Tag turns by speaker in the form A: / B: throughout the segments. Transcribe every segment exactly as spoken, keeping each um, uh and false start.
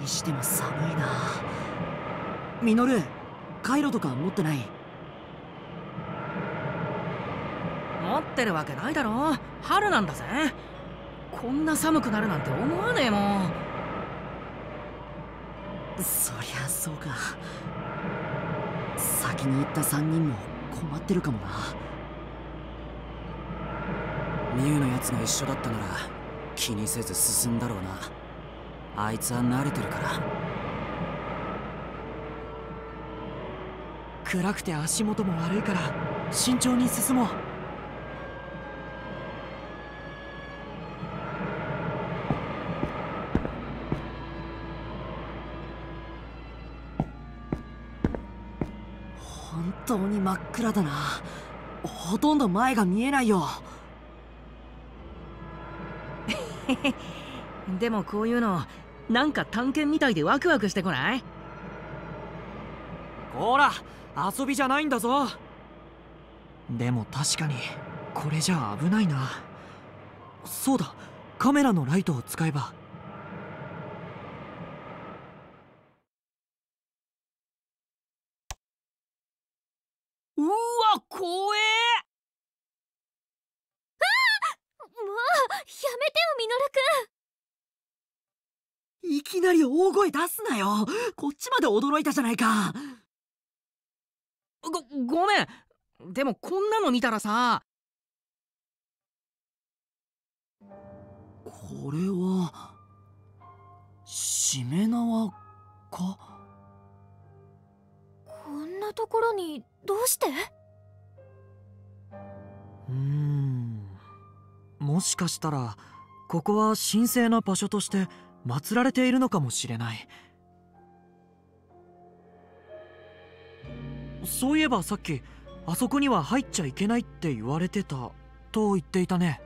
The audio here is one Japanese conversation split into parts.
A: しても寒いな。ミノル、カイロとか持ってない？
B: 持ってるわけないだろ。春なんだぜ。こんな寒くなるなんて思わねえもん。
A: そりゃそうか。先に行ったさんにんも困ってるかもな。ミュウのやつが一緒だったなら気にせず進んだろうな。あいつは慣れてるから。暗くて足元も悪いから慎重に進もう。本当に真っ暗だな。ほとんど前が見えないよ。
B: でもこういうのなんか探検みたいでワクワクしてこない？
A: ほら、遊びじゃないんだぞ。でも確かにこれじゃ危ないな。そうだ、カメラのライトを使えば。
B: うわ、怖え。
C: もうやめてよ、ミノルくん。
A: いきなり大声出すなよ。こっちまで驚いたじゃないか。
B: ご、ごめん。でもこんなの見たらさ。
A: これはしめ縄か？
C: こんなところにどうして？
A: うーん、もしかしたらここは神聖な場所として祀られているのかもしれない。そういえばさっきあそこには入っちゃいけないって言われてたと言っていたね。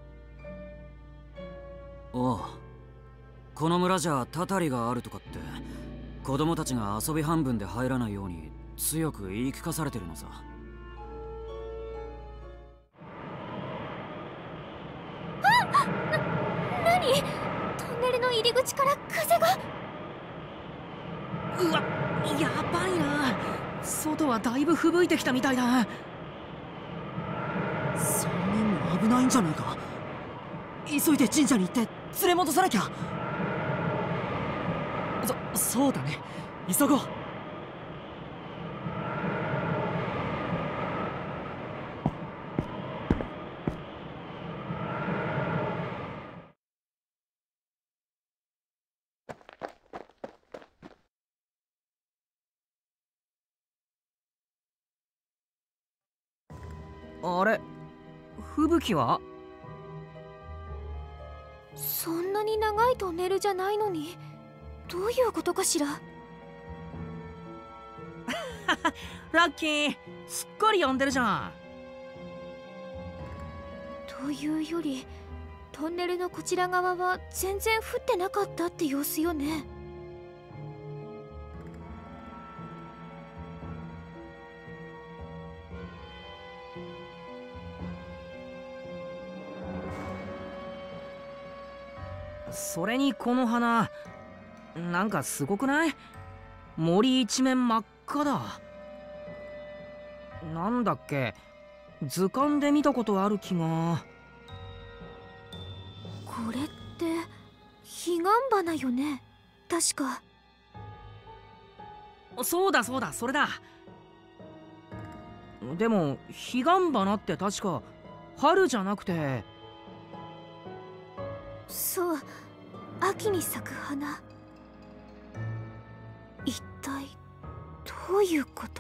A: ああ、この村じゃたたりがあるとかって子供たちが遊び半分で入らないように強く言い聞かされてるのさ。
C: あっ、な、なに？トンネルの入り口から風が。
B: うわ、やばいな。外はだいぶ吹雪いてきたみたいだ。
A: さんにんも危ないんじゃないか。急いで神社に行って連れ戻さなきゃ。そ、そうだね、急ごう。
B: あれ、吹雪は？
C: そんなに長いトンネルじゃないのに、どういうことかしら。
B: ラッキー、すっかり呼んでるじゃん。
C: というよりトンネルのこちら側は全然降ってなかったって様子よね。
B: それにこの花なんかすごくない？森一面真っ赤だ。なんだっけ、図鑑で見たことある気が。
C: これって彼岸花よね、確か。
B: そうだそうだ、それだ。でも彼岸花って確か春じゃなくて。
C: そう、秋に咲く花。一体どういうこと？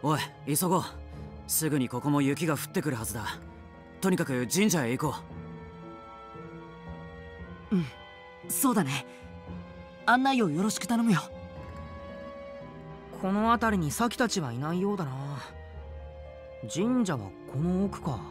D: おい急ごう。すぐにここも雪が降ってくるはずだ。とにかく神社へ行こ
A: う。うんそうだね。案内をよろしく頼むよ。
B: この辺りにサキたちはいないようだな。神社はこの奥か。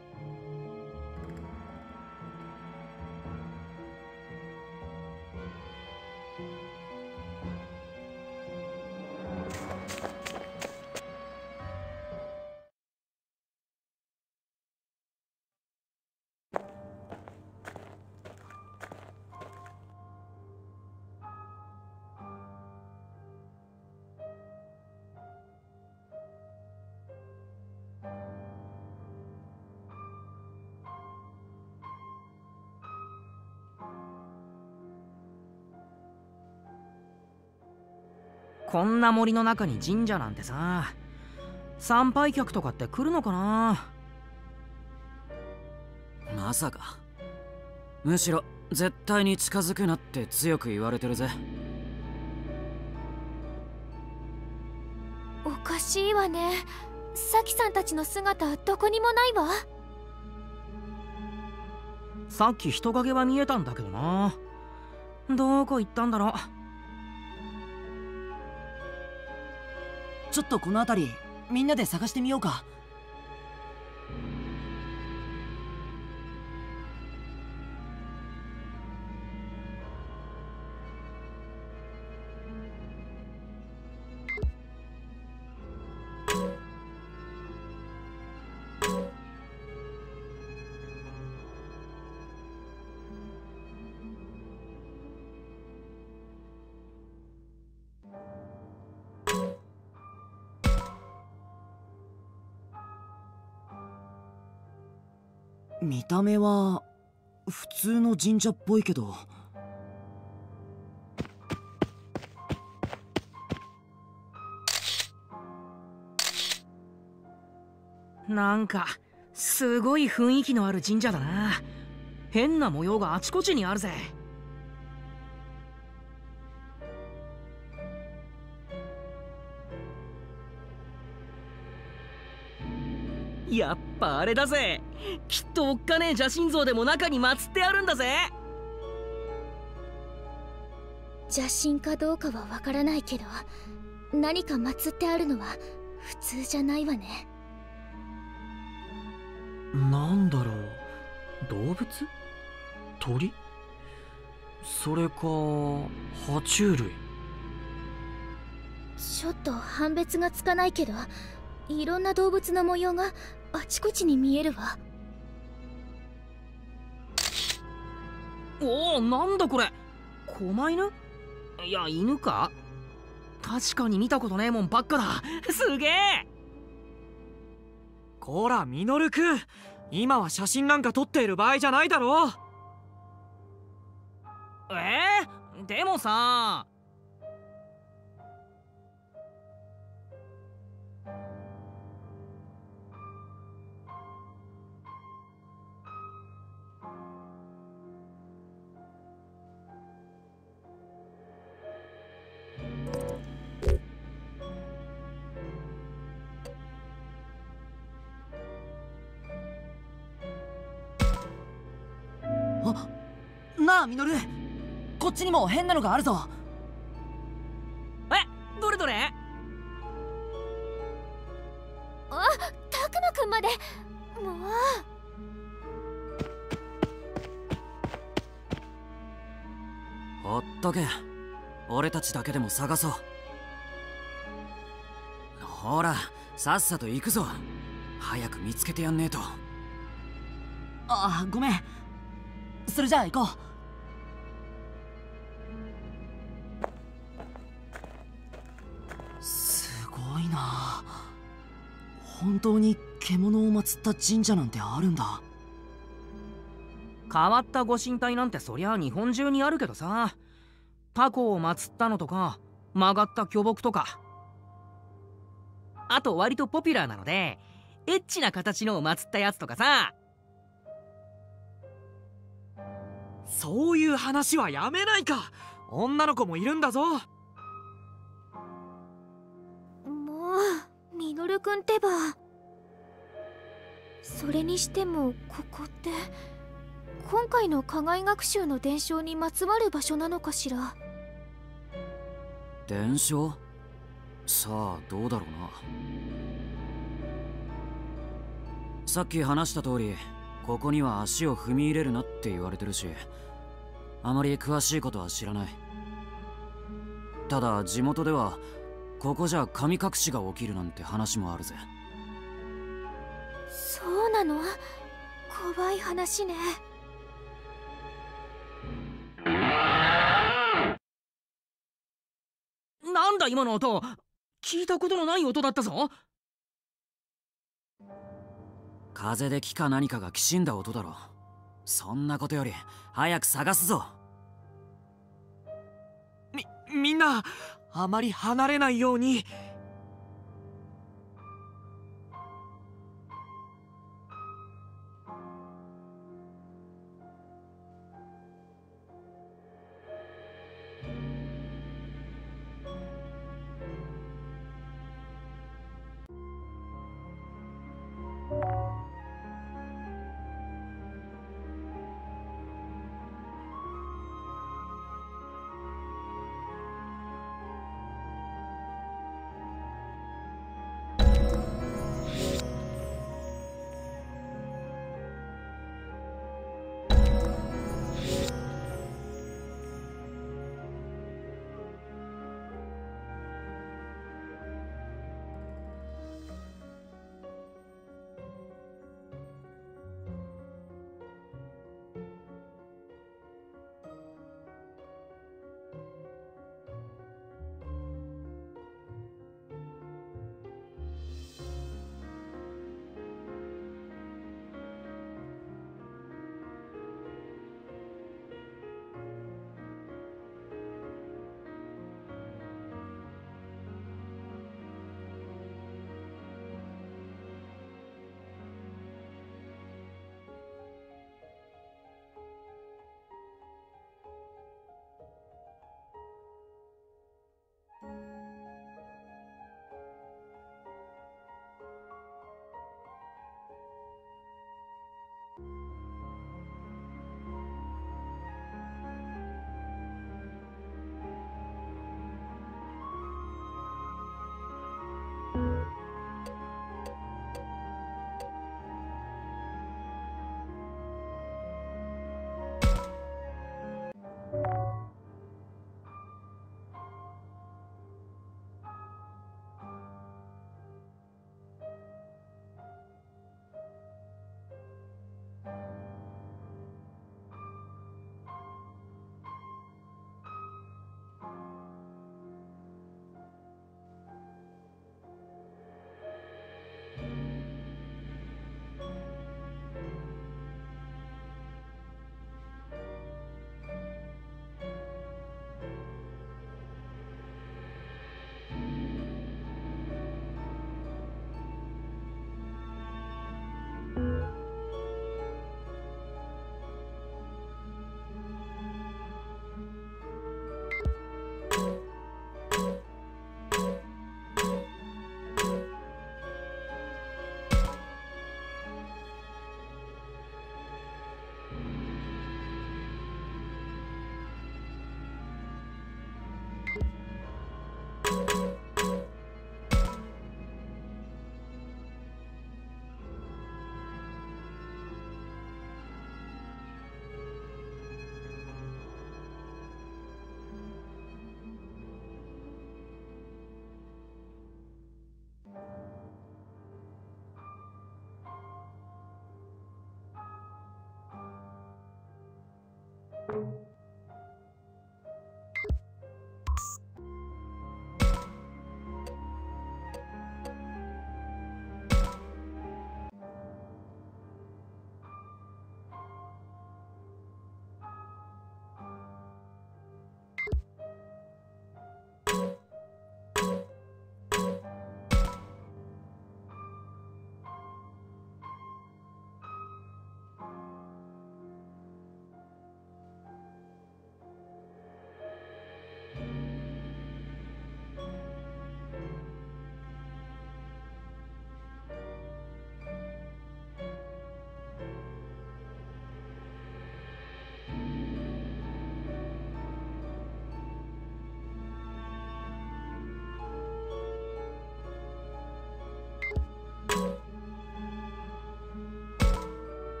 B: こんな森の中に神社なんてさ、参拝客とかって来るのかな。
D: まさか。むしろ絶対に近づくなって強く言われてるぜ。
C: おかしいわね。サキさんたちの姿どこにもないわ。
B: さっき人影は見えたんだけどな。どこ行ったんだろう。
A: ちょっとこの辺りみんなで探してみようか。見た目は普通の神社っぽいけど。
B: なんかすごい雰囲気のある神社だな。変な模様があちこちにあるぜ。やっぱあれだぜ。きっとおっかねえ邪神像でも中に祀ってあるんだぜ。
C: 邪神かどうかはわからないけど、何か祀ってあるのは普通じゃないわね。
A: なんだろう。動物？鳥？それか爬虫類？
C: ちょっと判別がつかないけど、いろんな動物の模様があちこちに見えるわ。
B: おお、なんだこれ。狛犬？いや、犬か。確かに見たことねえもんばっかだ。すげえ。
A: こらミノルくん、今は写真なんか撮っている場合じゃないだろう。
B: えー、でもさ。
A: あ、なあミノル、こっちにも変なのがあるぞ。
B: え、どれどれ。
C: あ、たくまくんまで。もう
D: ほっとけ。俺たちだけでも探そう。ほらさっさと行くぞ。早く見つけてやんねえと。
A: ああ、ごめん。それじゃあ行こう。すごいな。本当に獣を祀った神社なんてあるんだ。
B: 変わったご神体なんてそりゃ日本中にあるけどさ。タコを祀ったのとか曲がった巨木とか、あと割とポピュラーなのでエッチな形のを祀ったやつとかさ。
A: そういう話はやめないか。女の子もいるんだぞ。
C: もうミノルくんってば。それにしてもここって今回の課外学習の伝承にまつわる場所なのかしら。
D: 伝承？さあどうだろうな。さっき話した通り、ここには足を踏み入れるなって言われてるし、あまり詳しいことは知らない。ただ地元ではここじゃ神隠しが起きるなんて話もあるぜ。
C: そうなの？怖い話ね。
B: なんだ今の音、聞いたことのない音だったぞ。
D: 風で木か何かがきしんだ音だろ。そんなことより早く探すぞ。
A: みみんなあまり離れないように。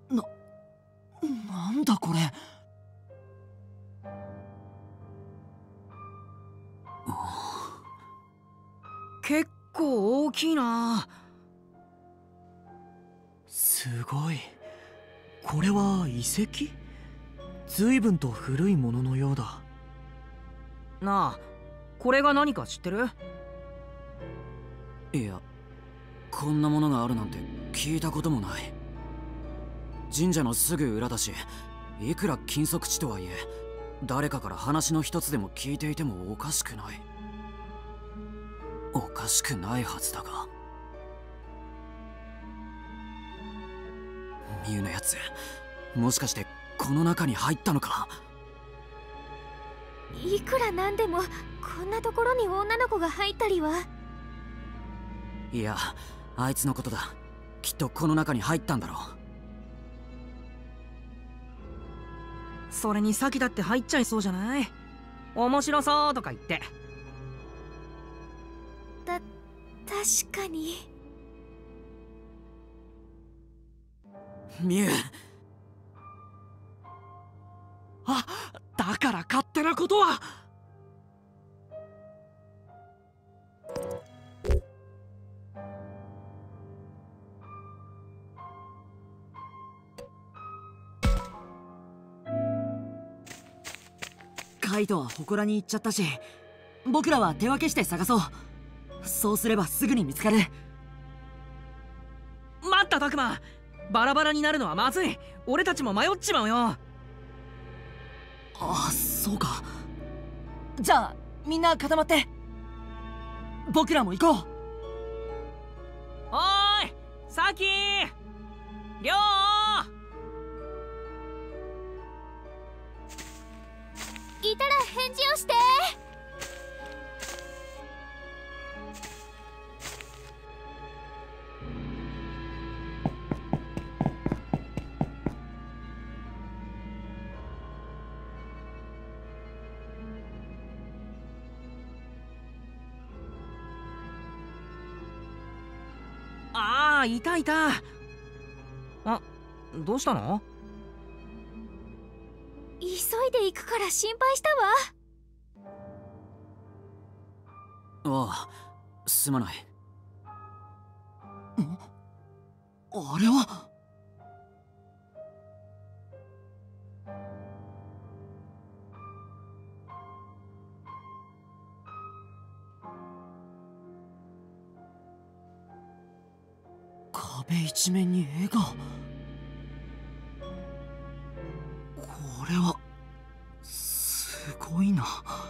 A: な、なんだこれ。
B: 結構大きいな。
A: すごい。これは遺跡？随分と古いもののようだ。
B: なあ、これが何か知ってる？
D: いや、こんなものがあるなんて聞いたこともない。神社のすぐ裏だし、いくら禁足地とはいえ誰かから話の一つでも聞いていてもおかしくない。おかしくないはずだが。ミュウのやつ、もしかしてこの中に入ったのか？
C: いくらなんでもこんなところに女の子が入ったりは。
D: いや、あいつのことだ。きっとこの中に入ったんだろう。
B: それに先だって入っちゃいそうじゃない？面白そうとか言って。
C: た、確かに。
D: ミュウ。
A: あ、だから勝手なことは。カイトは祠に行っちゃったし、僕らは手分けして探そう。そうすればすぐに見つかる。
B: 待ったタクマ、バラバラになるのはまずい。俺たちも迷っちまうよ。
A: ああ、そうか。じゃあみんな固まって、僕らも行こう。
B: おーい、サキー、リョウ。
C: いたら返事をして。
B: ああ、いたいた。あ、どうしたの？
C: 急いで行くから心配したわ。
D: ああ、すまない。
A: あれは。壁一面に絵が。これはすごいな。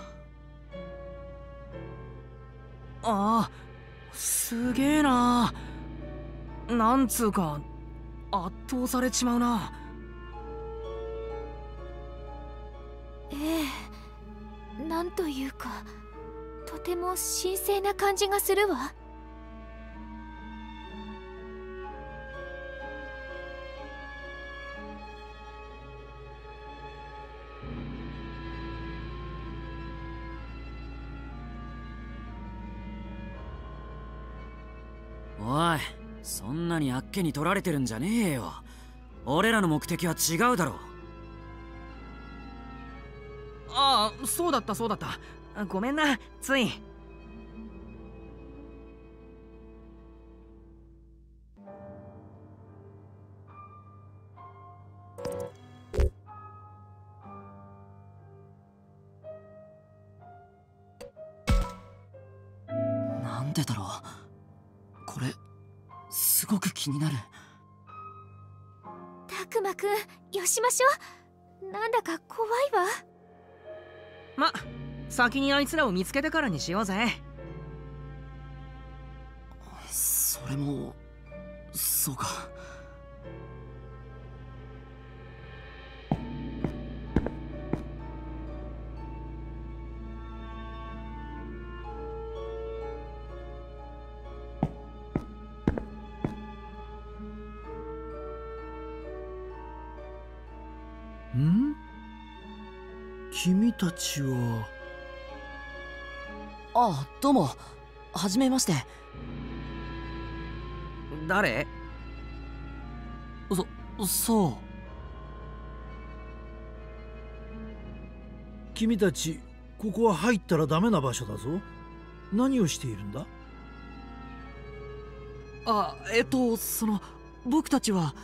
B: ああ、すげえな。なんつうか圧倒されちまうな。
C: ええ、なんというかとても神聖な感じがするわ。
D: おい、そんなにあっけに取られてるんじゃねえよ。俺らの目的は違うだろう。
B: ああ、そうだったそうだった。ごめんな、つい。
A: なんでだろう。これすごく気になる。
C: たくまくん、よしましょう。なんだか怖いわ。
B: ま、先にあいつらを見つけてからにしようぜ。
A: それもそうか。ん？君たちは。ああ、どうも。はじめまして。
B: 誰？
A: そ、 そう。
E: 君たちここは入ったらダメな場所だぞ。何をしているんだ？
A: あ、えっとその僕たちは。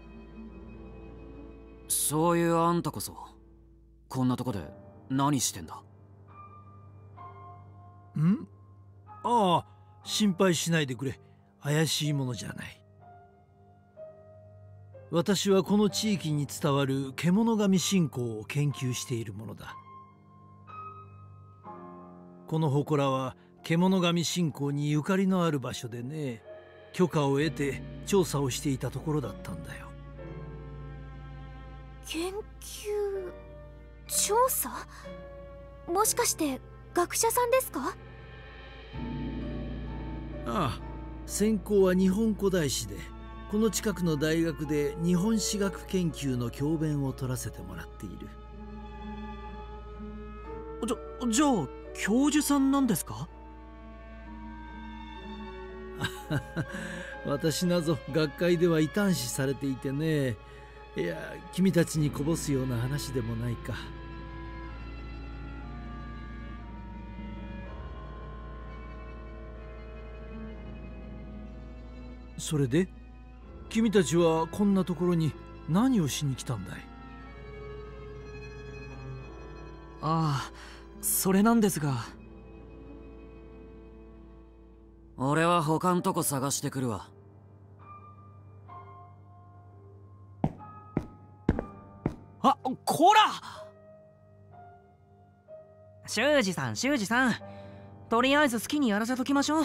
D: そういうあんたこそこんなとこで何してんだ？
E: ん？ああ、心配しないでくれ。怪しいものじゃない。私はこの地域に伝わる獣神信仰を研究しているものだ。この祠は獣神信仰にゆかりのある場所でね、許可を得て調査をしていたところだったんだよ。
C: 研究調査？もしかして学者さんですか？
E: ああ、専攻は日本古代史で、この近くの大学で日本史学研究の教鞭を取らせてもらっている。
A: じゃじゃあ教授さんなんですか？
E: 私なぞ学会では異端視されていてね。いや、君たちにこぼすような話でもないか。それで君たちはこんなところに何をしに来たんだい？
A: ああ、それなんですが。
D: 俺は他んとこ探してくるわ。
A: あ、こら！
B: 修二さん修二さん、とりあえず好きにやらせときましょう。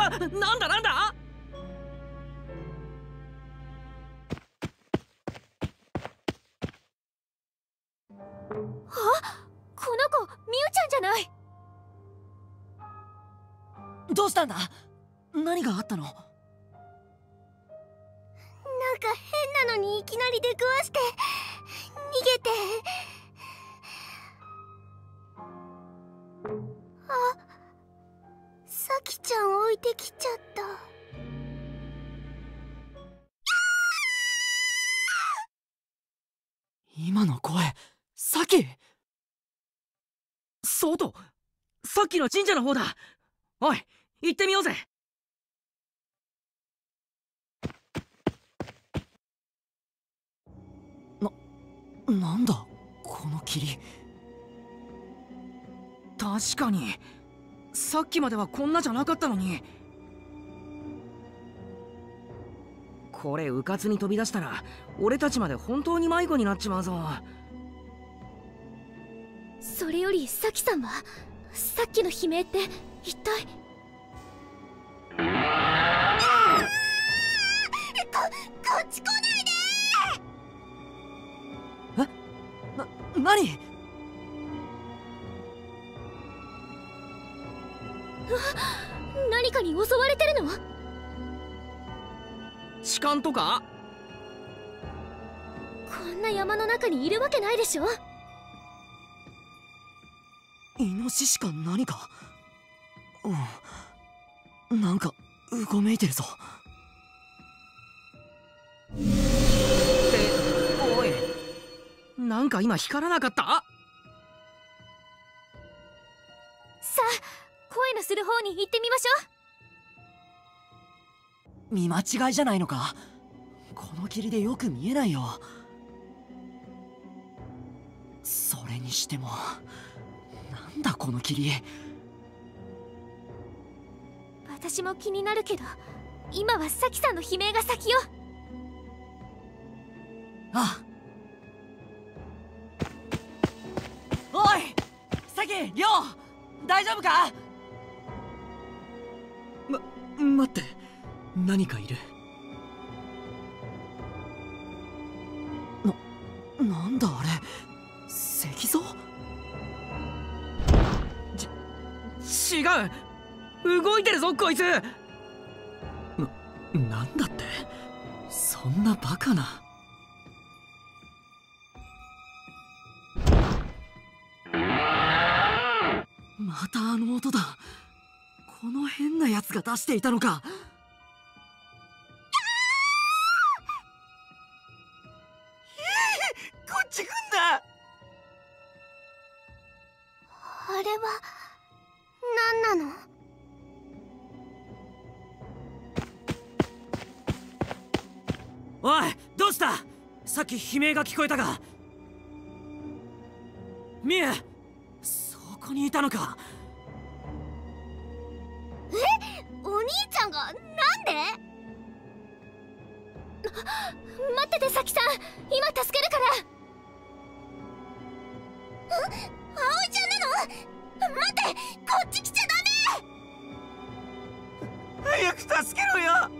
B: なんだなんだ。
C: この子みゆちゃんじゃない。
A: どうしたんだ？何があったの？
C: なんか変なのにいきなり出くわして逃げて。あ、さきちゃん置いてきちゃった。
A: 今の声、サキ。
B: そうと、さっきの神社の方だ。おい、行ってみようぜ。
A: な、なんだこの霧。
B: 確かにさっきまではこんなじゃなかったのに。これうかつに飛び出したら俺たちまで本当に迷子になっちまうぞ。
C: それよりさきさんはさっきの悲鳴って一体。ここっち来ないで。
A: え？な、何？
C: 何かに襲われてるの？
B: 痴漢とか？
C: こんな山の中にいるわけないでしょ。
A: イノシシか何か。うん、なんかうごめいてるぞ。
B: っておい、なんか今光らなかった？
C: さあ声のする方に行ってみましょ
A: う。見間違いじゃないのか？この霧でよく見えないよ。それにしてもなんだこの霧。
C: 私も気になるけど今はサキさんの悲鳴が先よ。
A: ああ。おいサキ、リョウ、大丈夫か？ま、待って、何かいる。な、なんだあれ、石像？
B: ち、違う、動いてるぞこいつ。な、
A: なんだって、そんなバカな。またあの音だ。この変なやつが出していたのか。こっち来んだ。
C: あれは何なの？
D: おい、どうした？さっき悲鳴が聞こえたが。ミエ、そこにいたのか。
C: え、お兄ちゃんがなんで？待っててサキさん、今助けるから。あ、葵ちゃんなの？待って、こっち来ちゃダメ。
A: 早く助けろよ。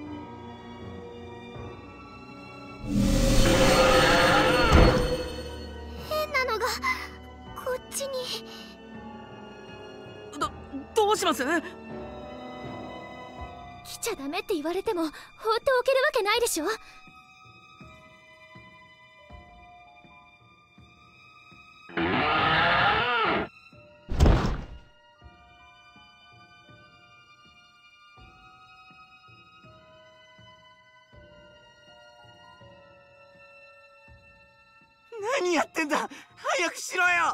C: 変なのがこっちに。
B: ど、どうします？
C: 来ちゃダメって言われても放っておけるわけないでしょ。
A: 何やってんだ、早くしろよ。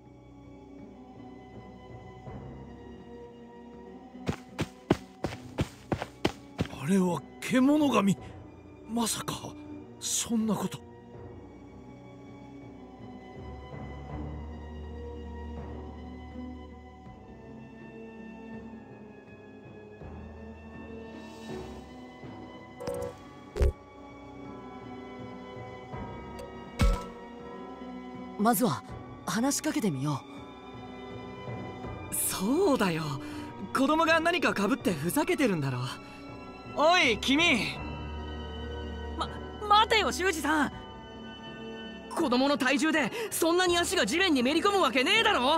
E: あれは獣神。まさかそんなこと。
A: まずは話しかけてみよう。そうだよ、 子供が何かかぶってふざけてるんだろ。おい君、
B: ま待てよ修二さん。子供の体重でそんなに足が地面にめり込むわけねえだろ。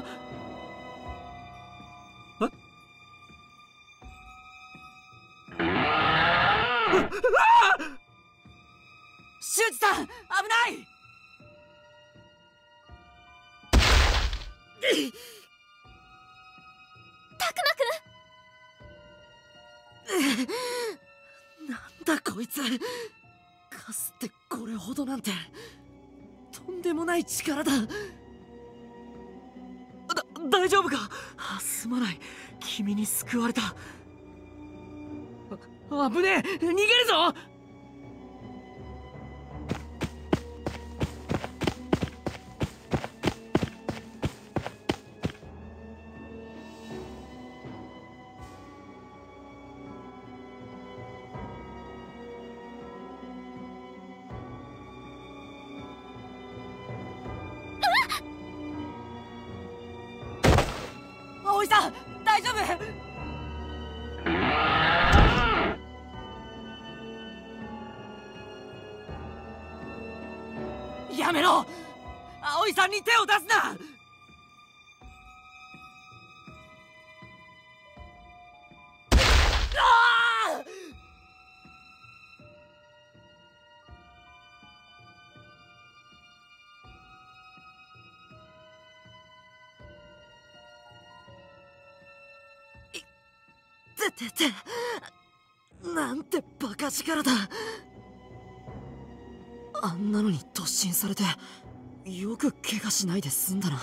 D: 修二さん、危ない。
C: たく
A: なんだこいつ、カスってこれほどなんてとんでもない力だ。だ大丈夫か。あすまない、君に救われた。
B: あ危ねえ、逃げるぞ。
D: 葵さん、大丈夫？やめろ！葵さんに手を出すな！
A: ててて、なんてバカ力だ。あんなのに突進されてよく怪我しないで済んだな。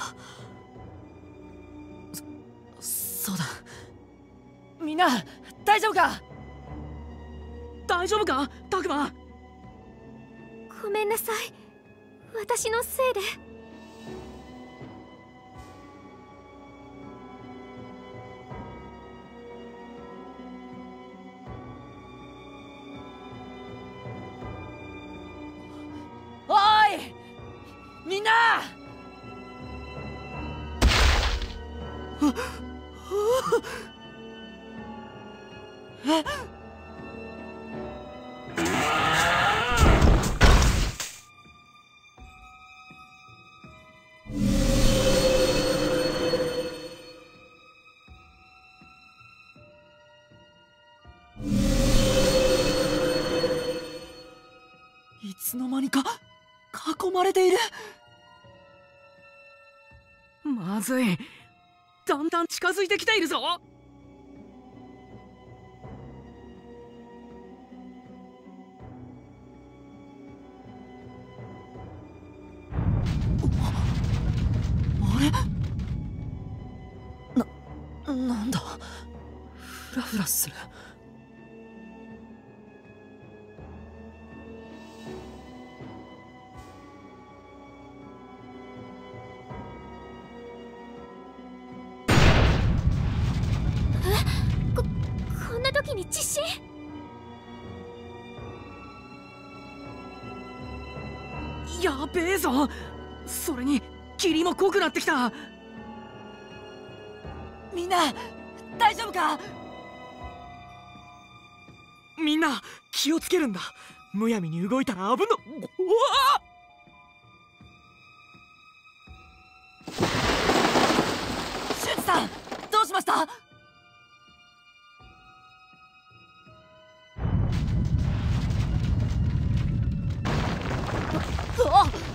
A: そそうだ。
B: みんな大丈夫か。大丈夫かタクマ。
C: ごめんなさい、私のせいで。
B: おいみんな。
A: えいつの間にか囲まれている。
B: まずい、だんだん近づいてきているぞ。
A: あれ、な、なんだ、フラフラする。
C: こんな時に地震。
B: やべえぞ。それに霧も濃くなってきた。
D: みんな大丈夫か。
A: みんな気をつけるんだ。むやみに動いたら危の。うわ
D: 修二さん、どうしました？うわっ！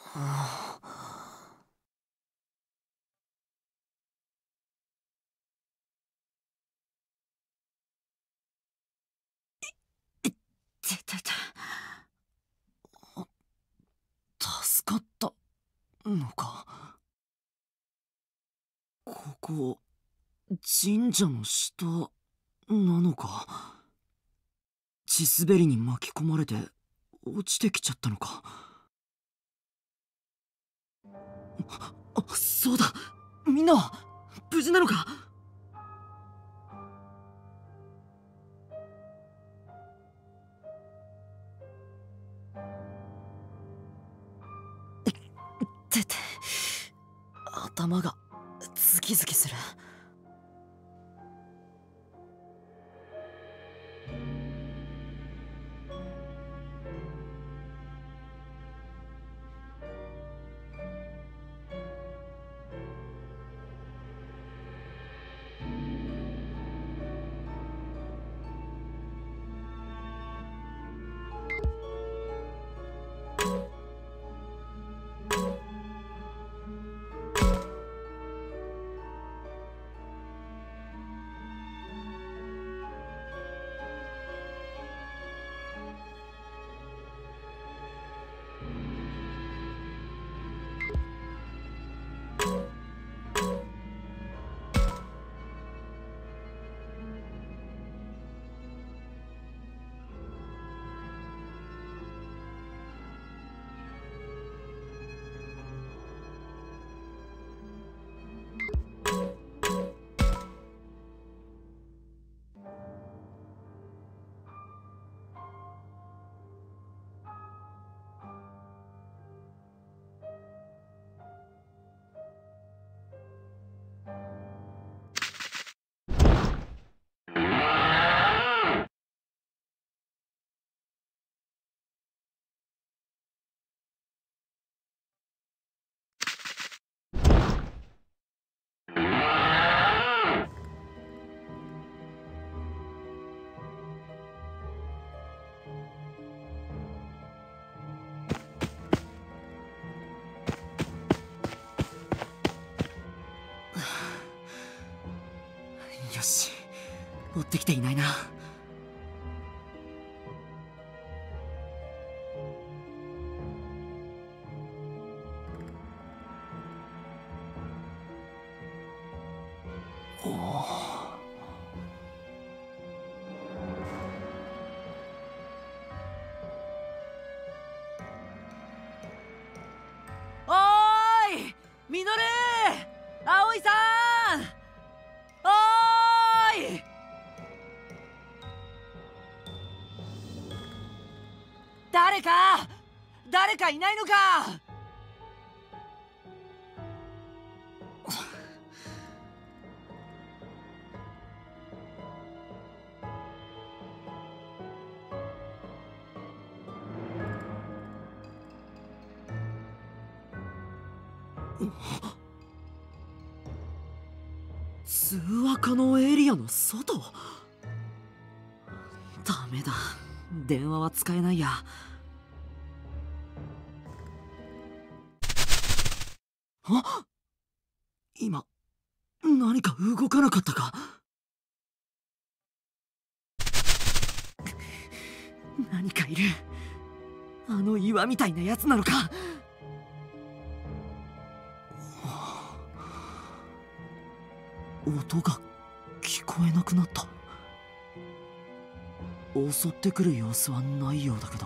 A: ててて、助かったのか。ここ神社の下なのか。地滑りに巻き込まれて落ちてきちゃったのか。あ、そうだ、みんなは無事なのか。てて、頭がズキズキする。よし、追ってきていないな。おお、おーい、ミノル、葵さん、おーい。誰か誰かいないのか。通話可能エリアの外。ダメだ、電話は使えないや。あ、今何か動かなかったか。何かいる。あの岩みたいなやつなのか。音が聞こえなくなった。襲ってくる様子はないようだけど。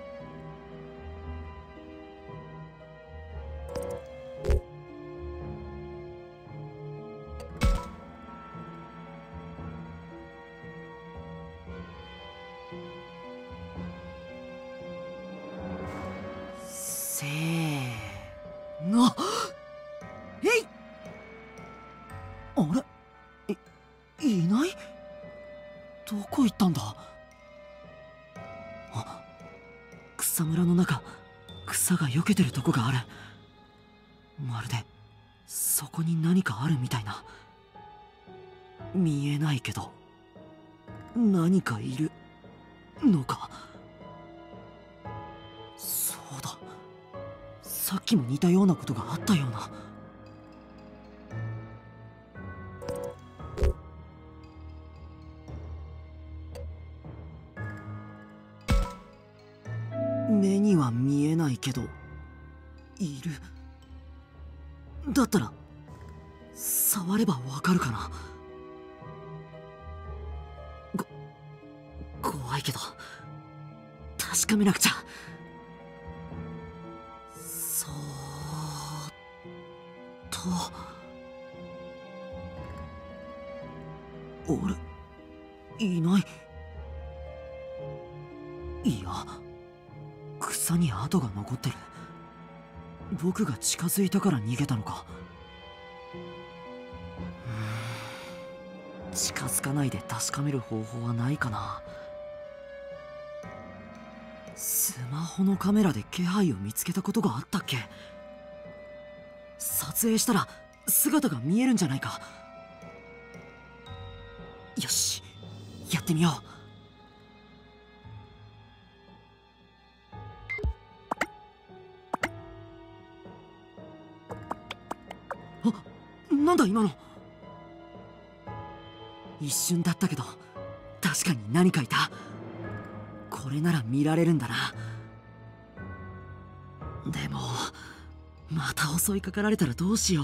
A: せーの、えい。あれ、い、いない？どこ行ったんだ？あ、草むらの中、草が避けてるとこがある。まるでそこに何かあるみたいな。見えないけど何かいるのか。そうだ、 さっきも似たようなことがあったような。目には見えないけどいる。だったら触ればわかるかな。こ怖いけど確かめなくちゃ。そーっと。あれ、いない。いや、草に跡が残ってる。僕が近づいたから逃げたのか。うーん、近づかないで確かめる方法はないかな。スマホのカメラで気配を見つけたことがあったっけ。撮影したら姿が見えるんじゃないか。よし、やってみよう。あ、なんだ今の。一瞬だったけど確かに何かいた。これなら見られるんだな。でもまた襲いかかられたらどうしよう。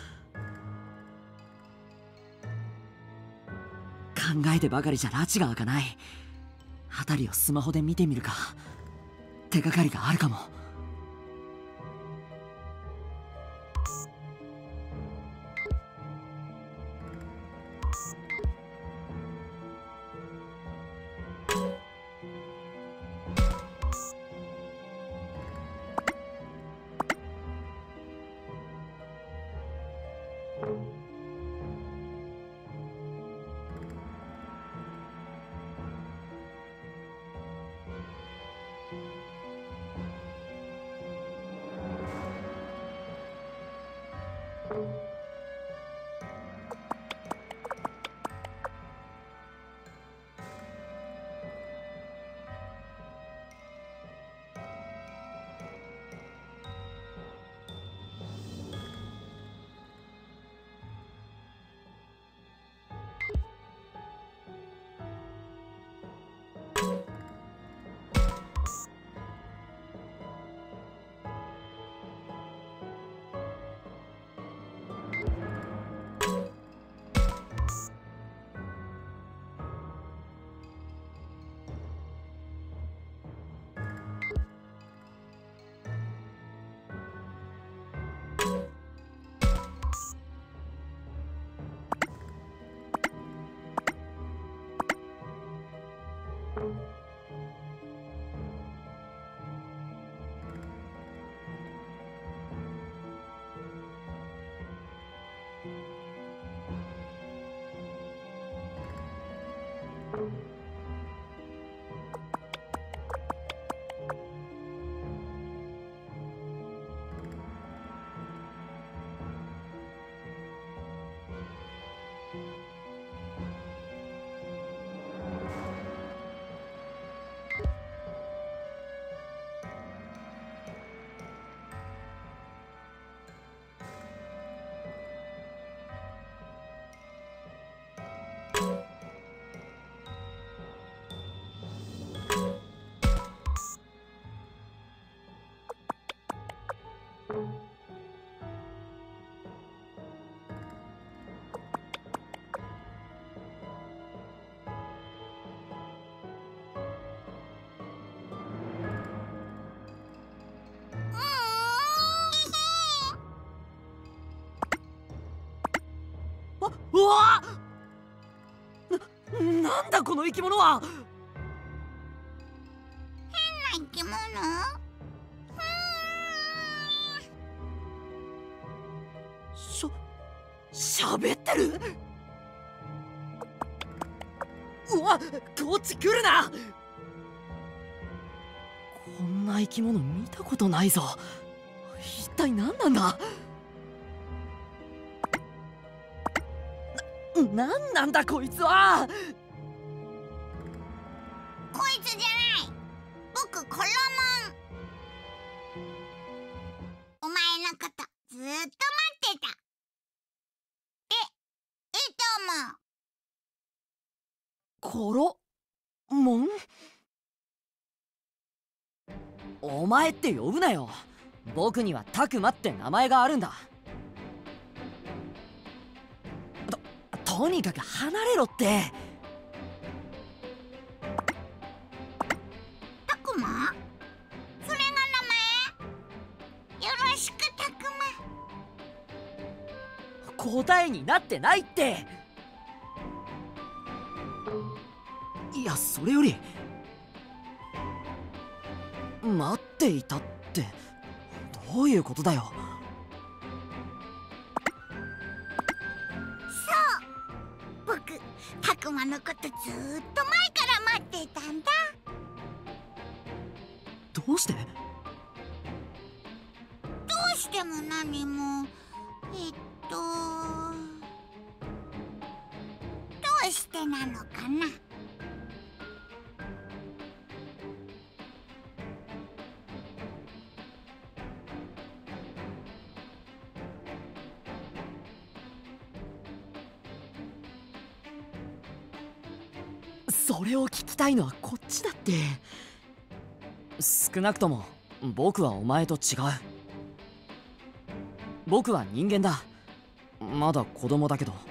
A: 考えてばかりじゃ拉致が開かない。辺りをスマホで見てみるか。手がかりがあるかも。うわっ！な、なんだこの生き物は。
F: 変な生き物？
A: しょ、喋ってる。うわっ、こっち来るな。こんな生き物見たことないぞ。一体何なんだ。な、なんなんだこいつは。
F: こいつじゃない。僕コロモン。
A: コロモン？お前って呼ぶなよ。僕にはタクマって名前があるんだ。ととにかく離れろって。
F: タクマ？それが名前？よろしくタクマ。
A: 答えになってないって。いや、それより待っていたってどういうことだよ。
F: そう、僕タクマのことずーっと前から待っていたんだ。
A: どうして？ど
F: うしても何も。えっとどうしてなのかな。
A: それを聞きたいのはこっちだって。少なくとも僕はお前と違う。僕は人間だ。まだ子供だけど。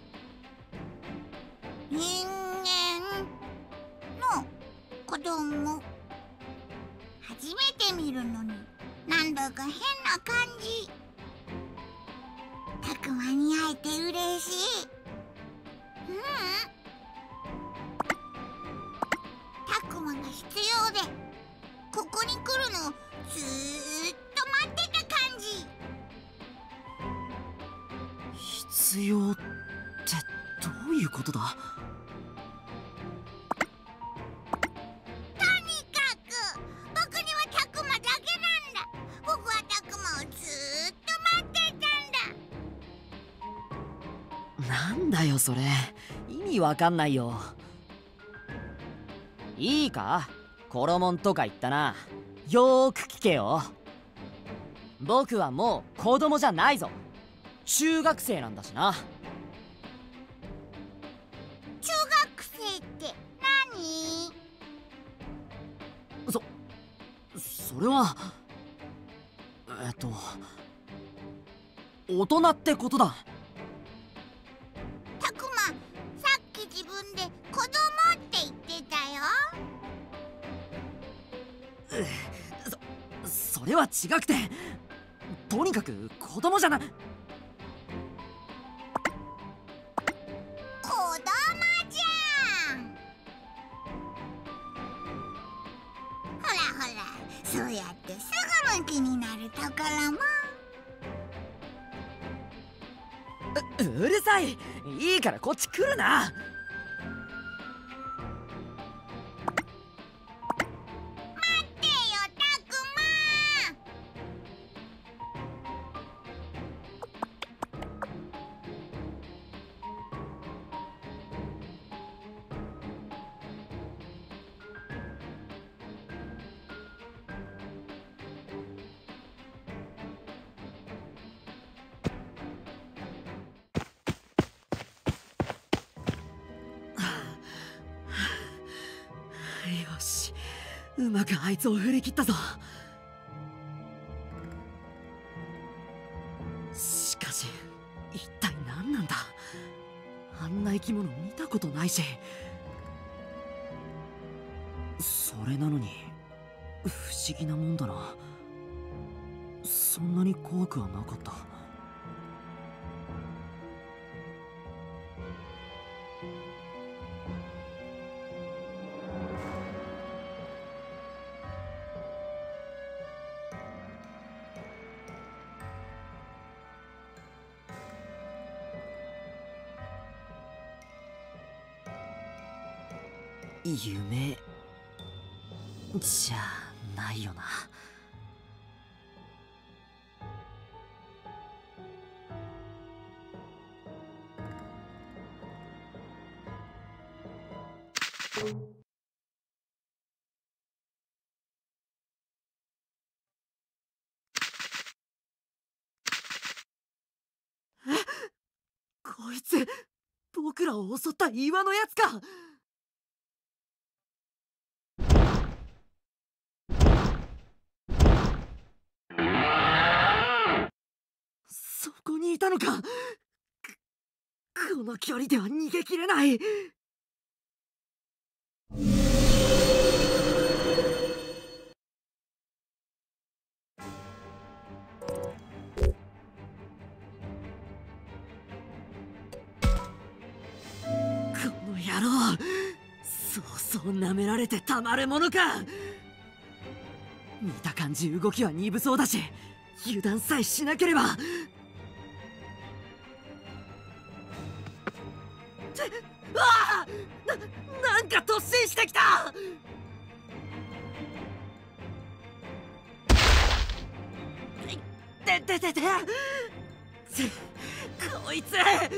F: 人間の子供、初めて見るのになんだか変な感じ。たくまに会えて嬉しい。うん、たくまが必要でここに来るのずーっと待ってた感じ。
A: 必要ってどういうことだ？
F: とにかく僕にはたくまだけなんだ。僕はたくまをずーっと待ってたんだ。
A: なんだよそれ、意味わかんないよ。いいか、コロモンとか言ったな。よーく聞けよ。僕はもう子供じゃないぞ。中学生なんだしな。
F: 中学生って何？
A: そそれはえっと大人ってことだ。
F: たくま、さっき自分で子供って言ってたよ。
A: そそれは違くて、とにかく子供じゃな。
F: 子供じゃん。ほらほら、そうやってすぐ向きになるところも。
A: う、うるさい。いいからこっち来るな。
F: 待ってよ、たくま。
A: よし、うまくあいつを振り切ったぞ。しかし一体何なんだ。あんな生き物見たことないし。それなのに不思議なもんだな。そんなに怖くはなかった。夢じゃないよな。こいつ僕らを襲った岩のやつか。 たのか。この距離では逃げきれない。この野郎、そうそう舐められてたまるものか。見た感じ動きは鈍そうだし、油断さえしなければ。ってうわあ、な、なんか突進してきた。ててててつこいつ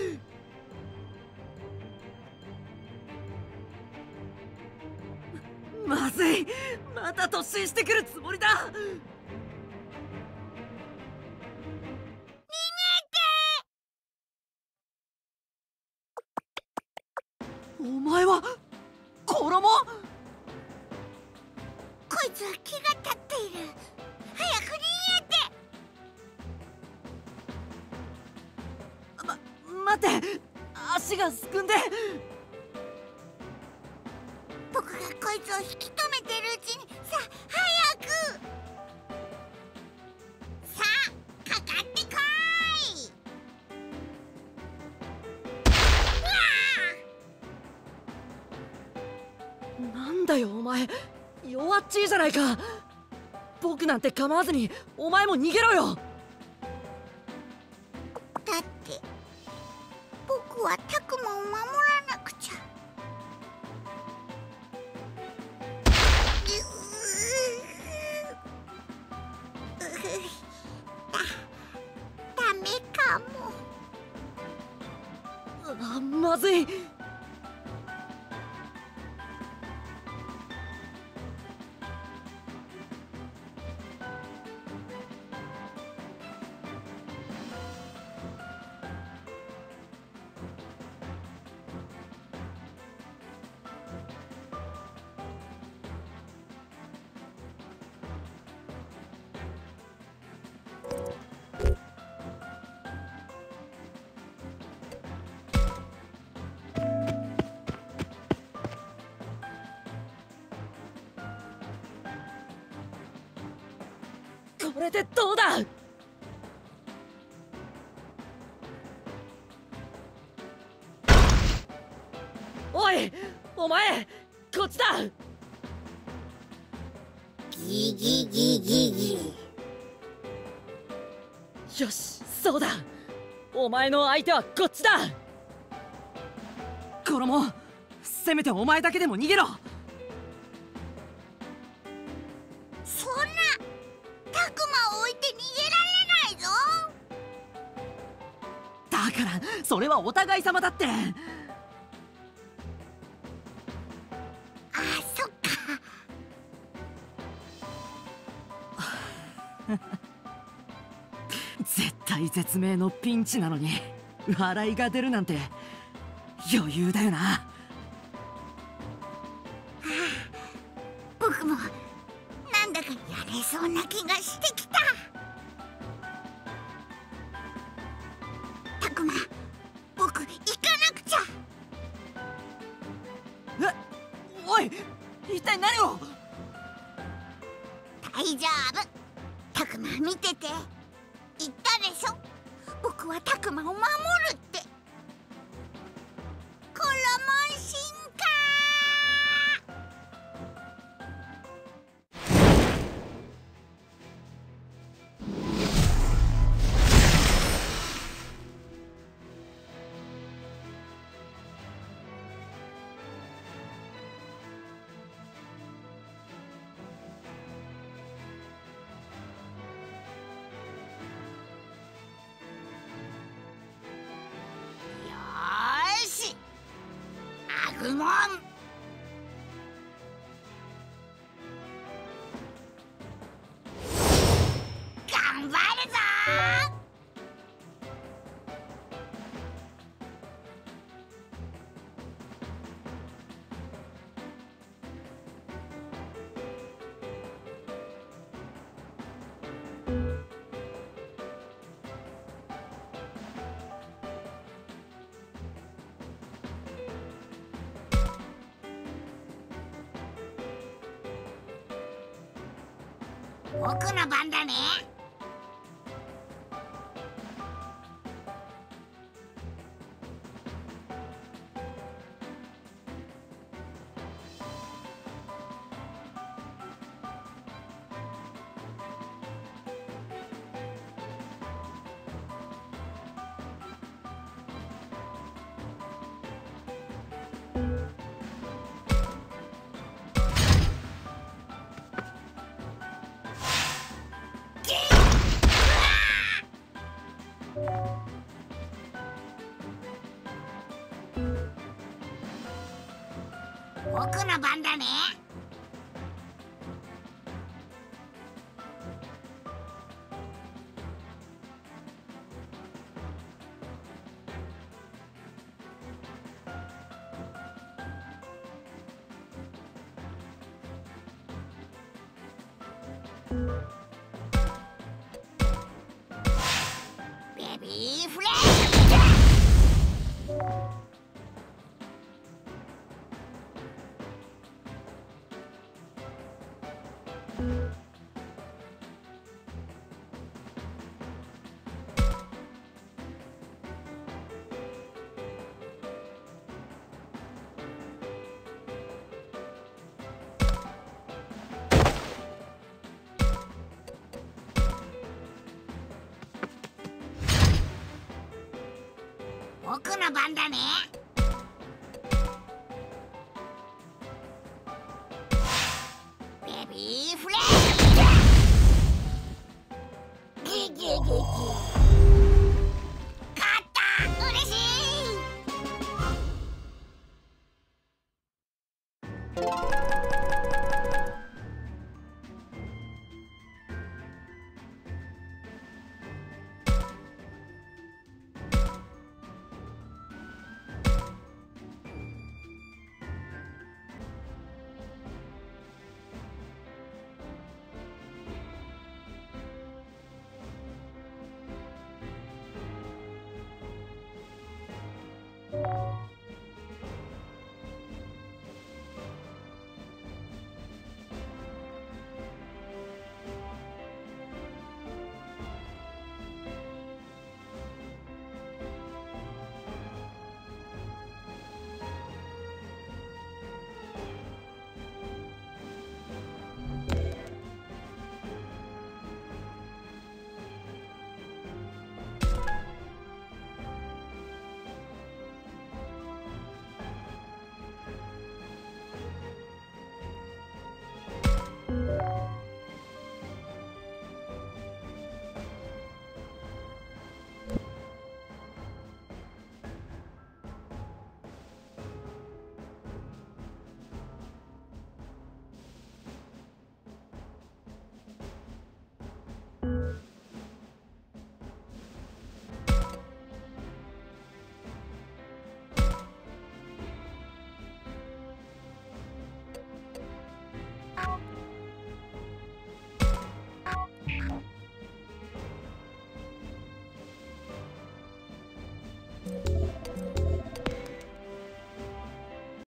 A: ま、まずい、また突進してくるつもりだ。お前は衣？こ
F: いつは気が立っている。早く逃げて。
A: ま、待って、足がすくんで。
F: 僕がこいつを引き止めてるうちに、さあ早く。さあかかってこい。うわ
A: なんだよお前、弱っちいじゃないか。僕なんて構わずにお前も逃げろよ。
F: だって僕はタクマを守らなくちゃ。だ、ダメかも。
A: あ、まずい。これでどうだ。おいお前、こっちだ。
F: ギギギギギ。
A: よし、そうだ。お前の相手はこっちだ。衣、せめてお前だけでも逃げろ。
F: そんなタクマを置いて逃げられないぞ。
A: だからそれはお互い様だって。
F: あ、そっか。
A: 絶対絶命のピンチなのに笑いが出るなんて余裕だよな。
F: 僕もなんだかやれそうな気がしてきた。タクマ、僕行かなくちゃ。
A: え、おい、一体何を。
F: 大丈夫。タクマ見てて。言ったでしょ、僕はタクマを守るって。コロモン進化。アグモン、頑張るぞー。 僕の番だね。僕の番だね。ベビーフレッシュ。僕の番だね。